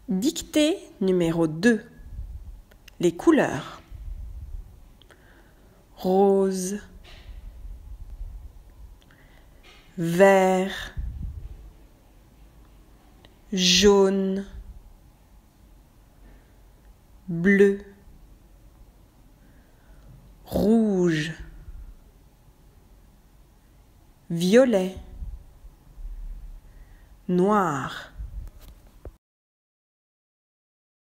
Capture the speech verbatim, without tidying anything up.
Dictée numéro deux. Les couleurs. Rose, vert, jaune, bleu, rouge, violet, noir.